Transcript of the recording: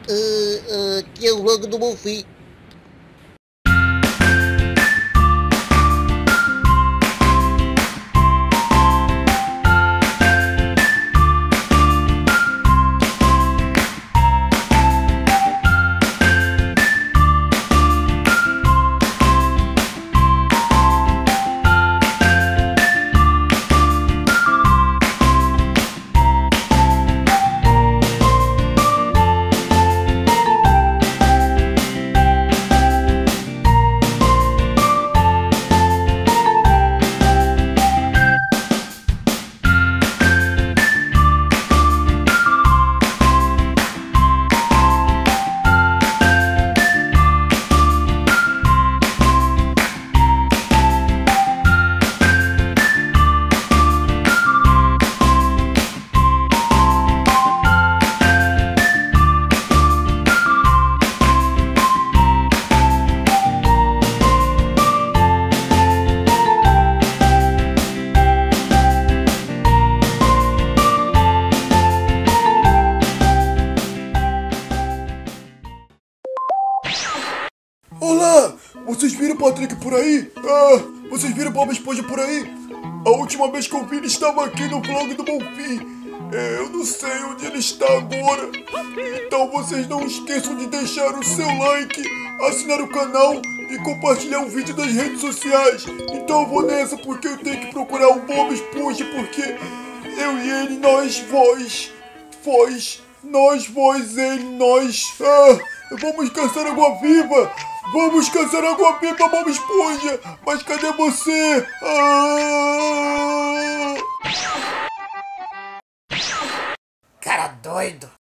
que é o logo do Bonfim. Olá! Vocês viram o Patrick por aí? Vocês viram o Bob Esponja por aí? A última vez que eu vi ele estava aqui no vlog do Bonfim. Eu não sei onde ele está agora. Então vocês não esqueçam de deixar o seu like, assinar o canal e compartilhar o vídeo nas redes sociais. Então eu vou nessa porque eu tenho que procurar o Bob Esponja, porque eu e ele, nós, vamos caçar água-viva! Vamos caçar água-viva, Bob Esponja! Mas cadê você? Cara doido.